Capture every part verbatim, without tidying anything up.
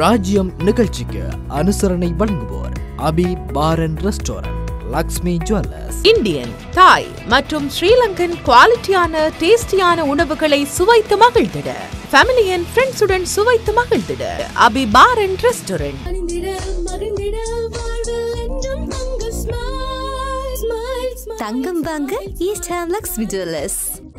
ராஜ்யம் நிகழ்ச்சிக்கு அனுசரணை வழங்குவோர் Abhi bar and restaurant, Lakshmi jewellers. Indian, Thai மற்றும் ஸ்ரீலங்கன் குவாலிட்டியான டேஸ்டியான உணவுகளை சுவைத்து மகிழ்ந்திட, ஃபேமிலி அண்ட் ஃப்ரெண்ட்ஸுடன் சுவைத்து மகிழ்ந்திட அபி பார் அண்ட் ரெஸ்டாரண்ட். தங்கம் வாங்க ஈஸ்ட் ஹாம் லக்ஷ்மி ஜுவல்லர்ஸ்.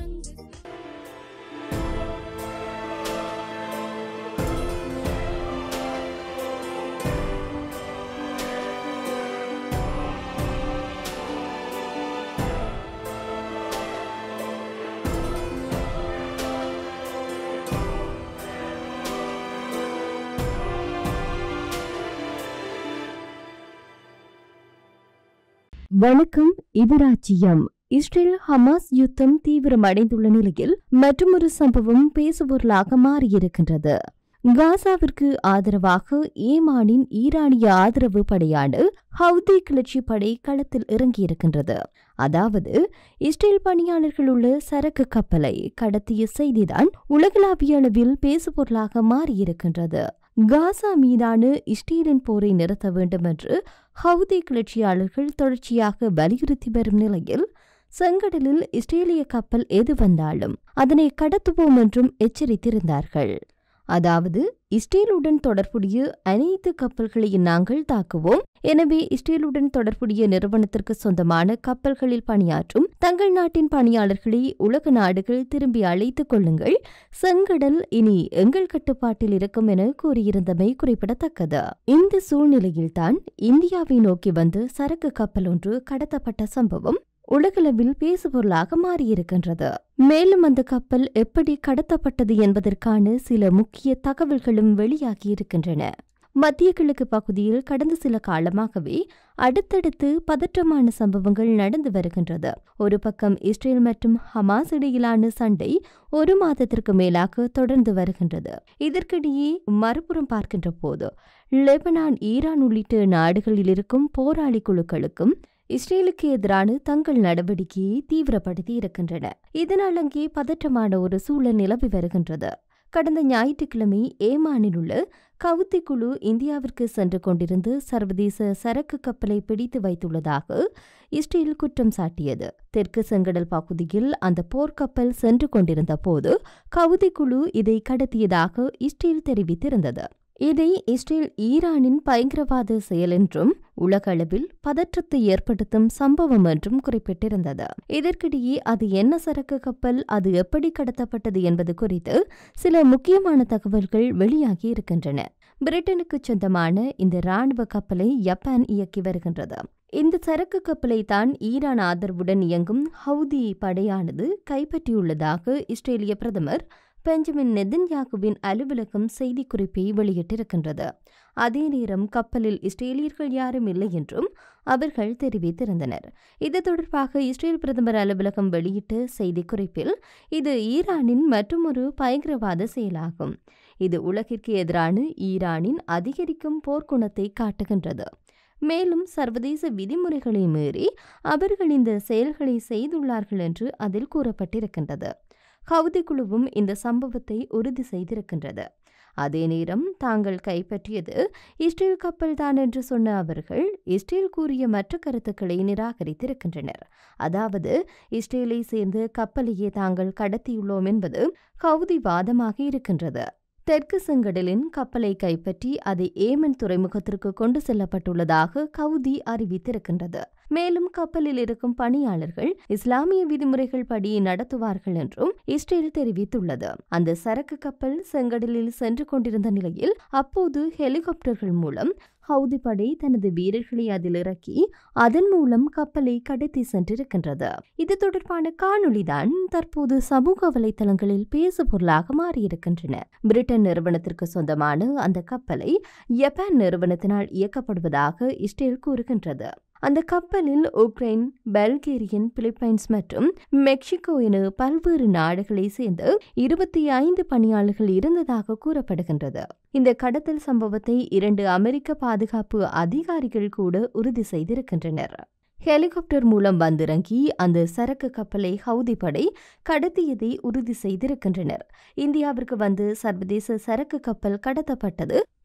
வணக்கம். இது ராஜ்ஜியம். இஸ்ரேல் ஹமாஸ் யுத்தம் தீவிரமடைந்துள்ள நிலையில் மற்றொரு சம்பவம் பேசுபொருளாக மாறியிருக்கின்றது. காசாவிற்கு ஆதரவாக ஏமானின் ஈரானிய ஆதரவு படையான ஹவுதி கிளர்ச்சி படை களத்தில் இறங்கியிருக்கின்றது. அதாவது இஸ்ரேல் பணியாளர்கள் உள்ள சரக்கு கப்பலை கடத்திய செய்திதான் உலகளாவிய அளவில் பேசுபொருளாக மாறியிருக்கின்றது. காசா மீதான இஸ்ரேலின் போரை நிறுத்த வேண்டும் என்று ஹவுதி கிளர்ச்சியாளர்கள் தொடர்ச்சியாக வலியுறுத்தி வரும் நிலையில் செங்கடலில் இஸ்ரேலிய கப்பல் எது வந்தாலும் அதனை கடத்துவோம் என்றும் எச்சரித்திருந்தார்கள். அதாவது இஸ்ரேலுடன் தொடர்புடைய அனைத்து கப்பல்களையும் நாங்கள் தாக்குவோம். எனவே இஸ்ரேலுடன் தொடர்புடைய நிறுவனத்திற்கு சொந்தமான கப்பல்களில் பணியாற்றும் தங்கள் நாட்டின் பணியாளர்களை உலக நாடுகள் திரும்பி அழைத்துக் கொள்ளுங்கள், செங்கடல் இனி எங்கள் கட்டுப்பாட்டில் இருக்கும் என கூறியிருந்தமை குறிப்பிடத்தக்கது. இந்த சூழ்நிலையில்தான் இந்தியாவை நோக்கி வந்து சரக்கு கப்பல் ஒன்று கடத்தப்பட்ட சம்பவம் உலகளவில் பேசுபொருளாக மாறியிருக்கின்றது. மேலும் அந்த கப்பல் எப்படி கடத்தப்பட்டது என்பதற்கான சில முக்கிய தகவல்களும் வெளியாகியிருக்கின்றன. மத்திய கிழக்கு பகுதியில் கடந்த சில காலமாகவே அடுத்தடுத்து பதற்றமான சம்பவங்கள் நடந்து வருகின்றது. ஒரு பக்கம் இஸ்ரேல் மற்றும் ஹமாஸ் இடையிலான சண்டை ஒரு மாதத்திற்கு மேலாக தொடர்ந்து வருகின்றது. இதற்கிடையே மறுபுறம் பார்க்கின்ற போது லெபனான், ஈரான் உள்ளிட்ட நாடுகளில் இருக்கும் போராளி குழுக்களுக்கும் இஸ்ரேலுக்கு எதிரான தங்கள் நடவடிக்கையை தீவிரப்படுத்தி இருக்கின்றன. இதனால் அங்கே பதற்றமான ஒரு சூழல் நிலவி வருகின்றது. கடந்த ஞாயிற்றுக்கிழமை ஏமானில் உள்ள கவுத்தி குழு இந்தியாவிற்கு சென்று கொண்டிருந்து சர்வதேச சரக்கு கப்பலை பிடித்து வைத்துள்ளதாக இஸ்ரேல் குற்றம் சாட்டியது. தெற்கு செங்கடல் பகுதியில் அந்த போர்க்கப்பல் சென்று கொண்டிருந்த போது கவுத்தி குழு இதை கடத்தியதாக இஸ்ரேல் தெரிவித்திருந்தது. இதை இஸ்ரேல் ஈரானின் பயங்கரவாத செயல் என்றும் உலக அளவில் பதற்றத்தை ஏற்படுத்தும் சம்பவம் என்றும் குறிப்பிட்டிருந்தது. இதற்கிடையே அது என்ன சரக்கு கப்பல், அது எப்படி கடத்தப்பட்டது என்பது குறித்து சில முக்கியமான தகவல்கள் வெளியாகி இருக்கின்றன. பிரிட்டனுக்கு சொந்தமான இந்த ராணுவ கப்பலை ஜப்பான் இயக்கி வருகின்றது. இந்த சரக்கு கப்பலை தான் ஈரான் ஆதரவுடன் இயங்கும் ஹவுதி படையானது கைப்பற்றியுள்ளதாக இஸ்ரேலிய பிரதமர் பெஞ்சமின் நெதன்யாகுவின் அலுவலகம் செய்திக்குறிப்பை வெளியிட்டிருக்கின்றது. அதே நேரம் கப்பலில் இஸ்ரேலியர்கள் யாரும் இல்லை என்றும் அவர்கள் தெரிவித்திருந்தனர். இது தொடர்பாக இஸ்ரேல் பிரதமர் அலுவலகம் வெளியிட்ட செய்திக்குறிப்பில் இது ஈரானின் மற்றொரு பயங்கரவாத செயலாகும். இது உலகிற்கு எதிரான ஈரானின் அதிகரிக்கும் போர்க்குணத்தை காட்டுகின்றது. மேலும் சர்வதேச விதிமுறைகளை மீறி அவர்கள் இந்த செயல்களை செய்துள்ளார்கள் என்று அதில் கூறப்பட்டிருக்கின்றது. ஹவுதி குழுவும் இந்த சம்பவத்தை உறுதி செய்திருக்கின்றது. அதே நேரம் தாங்கள் கைப்பற்றியது இஸ்ரேல் கப்பல் தான் என்று சொன்ன அவர்கள் இஸ்ரேல் கூறிய மற்ற கருத்துக்களை நிராகரித்திருக்கின்றனர். அதாவது இஸ்ரேலை சேர்ந்த கப்பலையே தாங்கள் கடத்தியுள்ளோம் என்பது ஹவுதி வாதமாக இருக்கின்றது. தெற்கு செங்கடலின் கப்பலை கைப்பற்றி அதை ஏமன் துறைமுகத்திற்கு கொண்டு செல்லப்பட்டுள்ளதாக கவுதி அறிவித்திருக்கின்றது. மேலும் கப்பலில் இருக்கும் பணியாளர்கள் இஸ்லாமிய விதிமுறைகள் படி நடத்துவார்கள் என்றும் இஸ்ரேல் தெரிவித்துள்ளது. அந்த சரக்கு கப்பல் செங்கடலில் சென்று கொண்டிருந்த நிலையில் அப்போது ஹெலிகாப்டர்கள் மூலம் ஹவுதி படை தனது வீரர்களை அதில் இறக்கி அதன் மூலம் கப்பலை கடத்தி சென்றிருக்கின்றது. இது தொடர்பான காணொளிதான் தற்போது சமூக வலைதளங்களில் பேசுபொருளாக மாறியிருக்கின்றன. பிரிட்டன் நிறுவனத்திற்கு சொந்தமான அந்த கப்பலை ஜப்பான் நிறுவனத்தினால் இயக்கப்படுவதாக இஸ்ரேல் கூறுகின்றது. அந்த கப்பலில் உக்ரைன், பல்கேரியன், பிலிப்பைன்ஸ் மற்றும் மெக்சிகோ என பல்வேறு நாடுகளை சேர்ந்து இருபத்தி ஐந்து பணியாளர்கள் இருந்ததாக கூறப்படுகின்றது. இந்த கடத்தல் சம்பவத்தை இரண்டு அமெரிக்க பாதுகாப்பு அதிகாரிகள் கூட உறுதி செய்திருக்கின்றனர். ஹெலிகாப்டர் மூலம் வந்திறங்கி அந்த சரக்கு கப்பலை ஹவுதி படை கடத்தியதை உறுதி செய்திருக்கின்றனர். இந்தியாவிற்கு வந்து சர்வதேச சரக்கு கப்பல் கடத்தப்பட்டது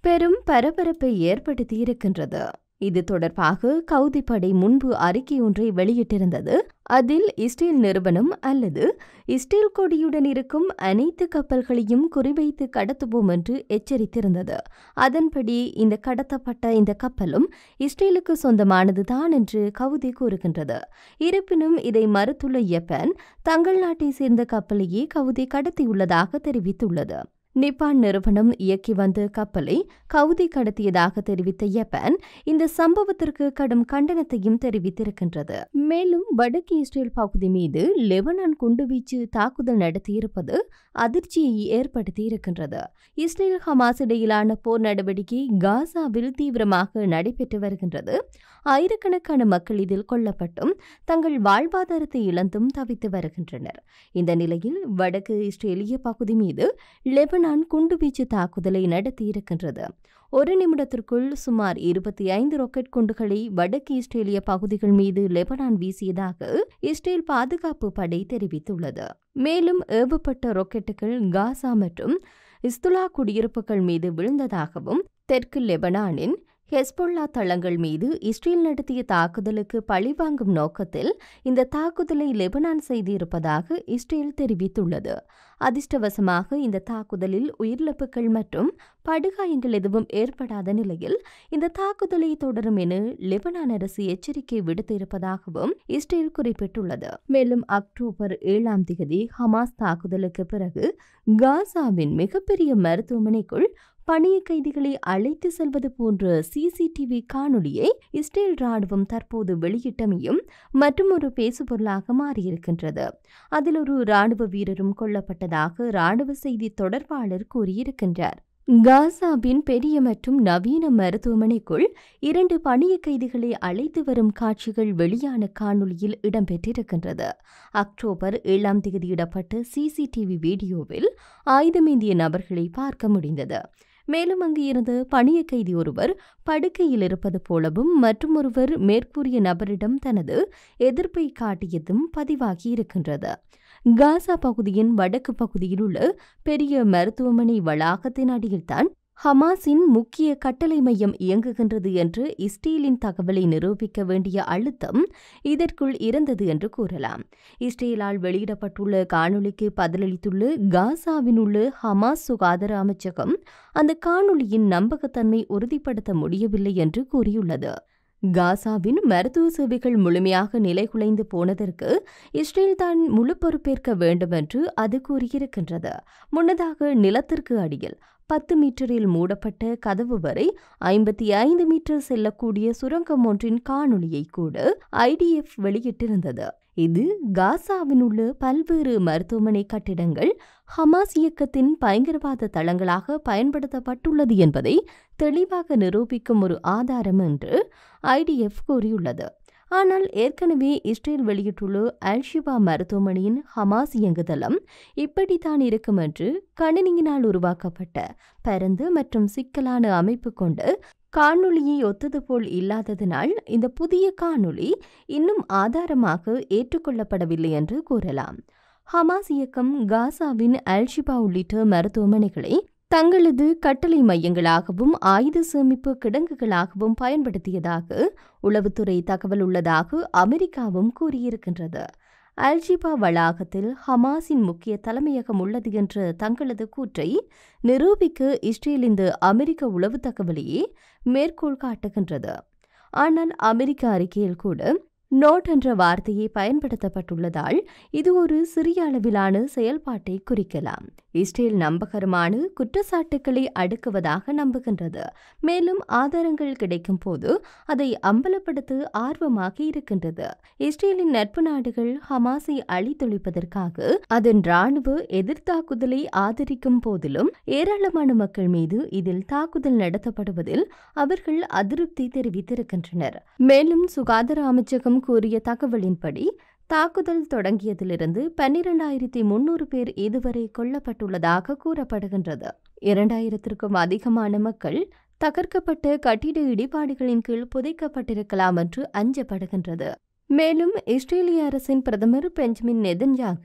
பெரும் பரபரப்பை ஏற்படுத்தியிருக்கின்றது. இது தொடர்பாக கவுதி படை முன்பு அறிக்கை ஒன்றை வெளியிட்டிருந்தது. அதில் இஸ்ரேல் நிறுவனம் அல்லது இஸ்ரேல் கொடியுடன் இருக்கும் அனைத்து கப்பல்களையும் குறிவைத்து கடத்துவோம் என்று எச்சரித்திருந்தது. அதன்படி இந்த கடத்தப்பட்ட இந்த கப்பலும் இஸ்ரேலுக்கு சொந்தமானதுதான் என்று கவுதி கூறுகின்றது. இருப்பினும் இதை மறுத்துள்ள ஜப்பான் தங்கள் நாட்டை சேர்ந்த கப்பலையே கவுதி கடத்தியுள்ளதாக தெரிவித்துள்ளது. நிப்பான் நிறுவனம் இயக்கி வந்த கப்பலை கவுதி கடத்தியதாக தெரிவித்த ஜப்பான் இந்த சம்பவத்திற்கு கடும் கண்டனத்தையும் தெரிவித்திருக்கின்றது. மேலும் வடக்கு இஸ்ரேல் பகுதி மீது லெபனான் குண்டுவீச்சு தாக்குதல் நடத்தியிருப்பது அதிர்ச்சியை ஏற்படுத்தியிருக்கின்றது. இஸ்ரேல் ஹமாஸ் இடையிலான போர் நடவடிக்கை காசாவில் தீவிரமாக நடைபெற்று வருகின்றது. ஆயிரக்கணக்கான மக்கள் இதில் கொல்லப்பட்டும் தங்கள் வாழ்வாதாரத்தை இழந்தும் தவித்து வருகின்றனர். இந்த நிலையில் வடக்கு இஸ்ரேலிய பகுதி மீது லெபனான் குண்டுவீச்சு தாக்குதலை நடத்தியிருக்கின்றது. ஒரு நிமிடத்திற்குள் சுமார் இருபத்தி ஐந்து ராக்கெட் குண்டுகளை வடக்கு இஸ்ரேலிய பகுதிகள் மீது லெபனான் வீசியதாக இஸ்ரேல் பாதுகாப்பு படை தெரிவித்துள்ளது. மேலும் ஏவப்பட்ட ராக்கெட்டுகள் காசா மற்றும் இஸ்துலா குடியிருப்புகள் மீது விழுந்ததாகவும் தெற்கு லெபனானின் ஹெஸ்பொல்லா தளங்கள் மீது இஸ்ரேல் நடத்திய தாக்குதலுக்கு பழிவாங்கும் நோக்கத்தில் இந்த தாக்குதலை லெபனான் செய்திருப்பதாக இஸ்ரேல் தெரிவித்துள்ளது. அதிர்ஷ்டவசமாக இந்த தாக்குதலில் உயிரிழப்புகள் மற்றும் படுகாயங்கள் எதுவும் ஏற்படாத நிலையில் இந்த தாக்குதலை தொடரும் என லெபனான் அரசு எச்சரிக்கை விடுத்திருப்பதாகவும் இஸ்ரேல் குறிப்பிட்டுள்ளது. மேலும் அக்டோபர் ஏழாம் தேதி ஹமாஸ் தாக்குதலுக்கு பிறகு காசாவின் மிகப்பெரிய மருத்துவமனைக்குள் பணிய கைதிகளை அழைத்து செல்வது போன்ற சிசிடிவி காணொலியை இஸ்ரேல் ராணுவம் தற்போது வெளியிட்டமையும் மற்றொரு பேசுபொருளாக மாறியிருக்கின்றது. அதில் ஒரு ராணுவ வீரரும் கொல்லப்பட்டதாக ராணுவ செய்தி தொடர்பாளர் கூறியிருக்கின்றார். காசாவின் பெரிய மற்றும் நவீன மருத்துவமனைக்குள் இரண்டு பணிய கைதிகளை அழைத்து வரும் காட்சிகள் வெளியான காணொலியில் இடம்பெற்றிருக்கின்றது. அக்டோபர் ஏழாம் தேதியிடப்பட்ட சிசிடிவி வீடியோவில் ஆயுதமேந்திய நபர்களை பார்க்க முடிந்தது. மேலும் அங்கு இருந்த பணிய கைதி ஒருவர் படுக்கையில் இருப்பது போலவும் மற்றொருவர் மேற்கூறிய நபரிடம் தனது எதிர்ப்பை காட்டியதும் பதிவாகியிருக்கின்றது. காசா பகுதியின் வடக்கு பகுதியில் உள்ள பெரிய மருத்துவமனை வளாகத்தின் அடியில்தான் ஹமாஸின் முக்கிய கட்டளை மையம் இயங்குகின்றது என்று இஸ்ரேலின் தகவலை நிரூபிக்க வேண்டிய அழுத்தம் இதற்குள் இருந்தது என்று கூறலாம். இஸ்ரேலால் வெளியிடப்பட்டுள்ள காணொலிக்கு பதிலளித்துள்ள காசாவின் உள்ள ஹமாஸ் சுகாதார அமைச்சகம் அந்த காணொலியின் நம்பகத்தன்மை உறுதிப்படுத்த முடியவில்லை என்று கூறியுள்ளது. காசாவின் மருத்துவ சேவைகள் முழுமையாக நிலைகுலைந்து போனதற்கு இஸ்ரேல் தான் முழு பொறுப்பேற்க வேண்டும் என்று அது கூறியிருக்கின்றது. முன்னதாக நிலத்திற்கு அடியில் பத்து மீட்டரில் மூடப்பட்ட கதவு வரை ஐம்பத்தி ஐந்து மீட்டர் செல்லக்கூடிய சுரங்கம் ஒன்றின் காணொலியை கூட ஐடிஎஃப் வெளியிட்டிருந்தது. இது காசாவின் உள்ள பல்வேறு மருத்துவமனை கட்டிடங்கள் ஹமாஸ் இயக்கத்தின் பயங்கரவாத தளங்களாக பயன்படுத்தப்பட்டுள்ளது என்பதை தெளிவாக நிரூபிக்கும் ஒரு ஆதாரம் என்று ஐடிஎஃப் கூறியுள்ளது. ஆனால் ஏற்கனவே இஸ்ரேல் வெளியிட்டுள்ள அல்ஷிபா மருத்துவமனையின் ஹமாஸ் இயங்குதளம் இப்படித்தான் இருக்கும் என்று கணினியினால் உருவாக்கப்பட்ட பரந்து மற்றும் சிக்கலான அமைப்பு கொண்டு காணொலியை ஒத்தது போல் இல்லாததனால் இந்த புதிய காணொலி இன்னும் ஆதாரமாக ஏற்றுக்கொள்ளப்படவில்லை என்று கூறலாம். ஹமாஸ் இயக்கம் காசாவின் அல்ஷிபா உள்ளிட்ட மருத்துவமனைகளை தங்களது கட்டளை மையங்களாகவும் ஆயுத சேமிப்பு கிடங்குகளாகவும் பயன்படுத்தியதாக உளவுத்துறை தகவல் உள்ளதாக அமெரிக்காவும் கூறியிருக்கின்றது. அல்ஷிபா வளாகத்தில் ஹமாஸின் முக்கிய தலைமையகம் உள்ளது என்ற தங்களது கூற்றை நிரூபிக்க இஸ்ரேல் இந்த அமெரிக்க உளவு தகவலையே மேற்கோள் காட்டுகின்றது. ஆனால் அமெரிக்க அறிக்கையில் கூட நோட் என்ற வார்த்தையை பயன்படுத்தப்பட்டுள்ளதால் இது ஒரு சிறிய அளவிலான செயல்பாட்டை குறிக்கலாம். இஸ்ரேல் நம்பகரமான குற்றச்சாட்டுக்களை அடுக்குவதாக நம்புகின்றது. மேலும் ஆதாரங்கள் கிடைக்கும் போது அதை அம்பலப்படுத்த ஆர்வமாக இருக்கின்றது. இஸ்ரேலின் நட்பு நாடுகள் ஹமாஸை அழித்தொழிப்பதற்காக அதன் ராணுவ எதிர்த்தாக்குதலை ஆதரிக்கும் போதிலும் ஏராளமான மக்கள் மீது இதில் தாக்குதல் நடத்தப்படுவதில் அவர்கள் அதிருப்தி தெரிவித்திருக்கின்றனர். மேலும் சுகாதார அமைச்சகம் கூறிய தகவலின்படி தாக்குதல் தொடங்கியதிலிருந்து பன்னிரண்டாயிரத்தி முன்னூறு பேர் இதுவரை கொல்லப்பட்டுள்ளதாக கூறப்படுகின்றது. இரண்டாயிரத்திற்கும் அதிகமான மக்கள் தகர்க்கப்பட்ட கட்டிட இடிபாடுகளின் கீழ் புதைக்கப்பட்டிருக்கலாம் என்று அஞ்சப்படுகின்றது. மேலும் இஸ்ரேலிய அரசின் பிரதமர் பெஞ்சமின் நெதன்யாகு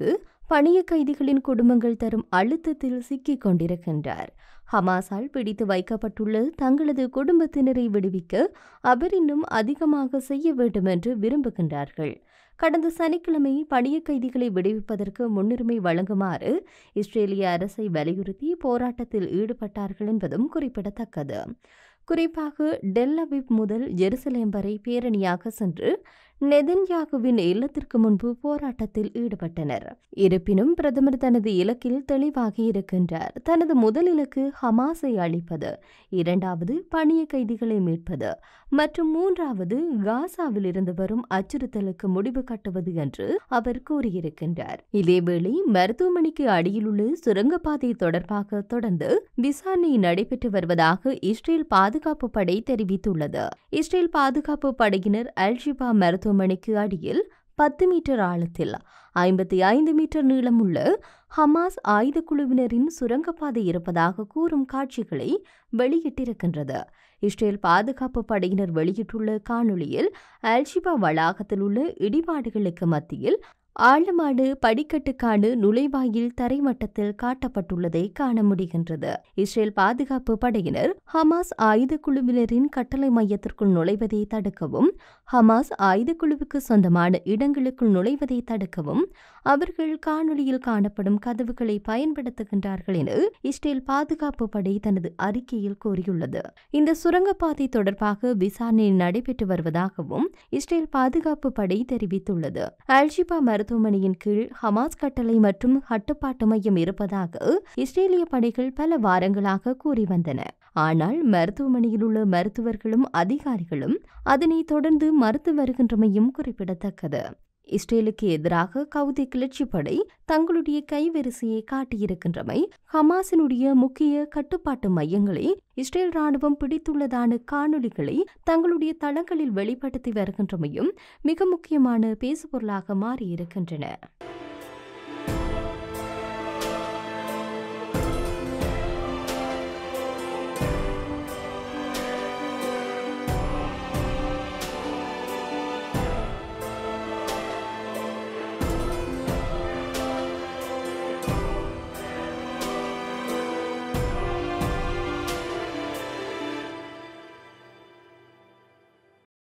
பணிய கைதிகளின் குடும்பங்கள் தரும் அழுத்தத்தில் சிக்கிக் கொண்டிருக்கின்றார். ஹமாஸால் பிடித்து வைக்கப்பட்டுள்ள தங்களது குடும்பத்தினரை விடுவிக்க அவர் இன்னும் அதிகமாக செய்ய வேண்டும் என்று விரும்புகின்றார்கள். கடந்த சனிக்கிழமை பணிய கைதிகளை விடுவிப்பதற்கு முன்னுரிமை வழங்குமாறு இஸ்ரேலிய அரசை வலியுறுத்தி போராட்டத்தில் ஈடுபட்டார்கள் என்பதும் குறிப்பிடத்தக்கது. குறிப்பாக டெல் அவிவ் முதல் ஜெருசலேம் வரை பேரணியாக சென்று நெதன்யாகுவின் இல்லத்திற்கு முன்பு போராட்டத்தில் ஈடுபட்டனர். இருப்பினும் பிரதமர் தனது இலக்கில் தெளிவாக இருக்கின்றார். தனது முதல் இலக்கு ஹமாஸை அழிப்பது, இரண்டாவது பணிய கைதிகளை மீட்பது மற்றும் மூன்றாவது காசாவில் இருந்து வரும் அச்சுறுத்தலுக்கு முடிவு கட்டுவது என்று அவர் கூறியிருக்கின்றார். இதேவேளை மருத்துவமனைக்கு அடியிலுள்ள சுரங்கப்பாதை தொடர்பாக தொடர்ந்து விசாரணை நடைபெற்று வருவதாக இஸ்ரேல் பாதுகாப்பு படை தெரிவித்துள்ளது. இஸ்ரேல் பாதுகாப்பு படையினர் அல்ஷிபா மருத்துவமனைக்கு அடியில் பத்து மீட்டர் ஆழத்தில் ஐம்பத்தி ஐந்து மீட்டர் நீளமுள்ள ஹமாஸ் ஆயுத குழுவினரின் சுரங்கப்பாதை இருப்பதாக கூறும் காட்சிகளை வெளியிட்டிருக்கின்றது. இஸ்ரேல் பாதுகாப்பு படையினர் வெளியிட்டுள்ள காணொளியில் அல்ஷிபா வளாகத்தில் உள்ள இடிபாடுகளுக்கு மத்தியில் ஆழமான படிக்கட்டுக்கான நுழைவாயில் தரைமட்டத்தில் காட்டப்பட்டுள்ளதை காண முடிகின்றது. இஸ்ரேல் பாதுகாப்பு படையினர் ஹமாஸ் ஆயுத குழுவினரின் கட்டளை மையத்திற்குள் நுழைவதை தடுக்கவும், ஹமாஸ் ஆயுத குழுவுக்கு சொந்தமான இடங்களுக்குள் நுழைவதை தடுக்கவும் அவர்கள் காணொளியில் காணப்படும் கதவுகளை பயன்படுத்துகின்றார்கள் என இஸ்ரேல் பாதுகாப்பு படை தனது அறிக்கையில் கூறியுள்ளது. இந்த சுரங்கப்பாதை தொடர்பாக விசாரணை நடைபெற்று வருவதாகவும் இஸ்ரேல் பாதுகாப்பு படை தெரிவித்துள்ளது. அல்ஷிபா மருத்துவமனையின் கீழ் ஹமாஸ் கட்டளை மற்றும் கட்டுப்பாட்டு மையம் இருப்பதாக இஸ்ரேலிய படைகள் பல வாரங்களாக கூறி வந்தன. ஆனால் மருத்துவமனையில் உள்ள மருத்துவர்களும் அதிகாரிகளும் அதனை தொடர்ந்து மறுத்து வருகின்றமையும் குறிப்பிடத்தக்கது. இஸ்ரேலுக்கு எதிராக கவுதி கிளர்ச்சிப்படை தங்களுடைய கைவரிசையை காட்டியிருக்கின்றமை, ஹமாஸினுடைய முக்கிய கட்டுப்பாட்டு மையங்களை இஸ்ரேல் ராணுவம் பிடித்துள்ளதான காணொலிகளை தங்களுடைய தளங்களில் வெளிப்படுத்தி வருகின்றமையும் மிக முக்கியமான பேசுபொருளாக மாறியிருக்கின்றன.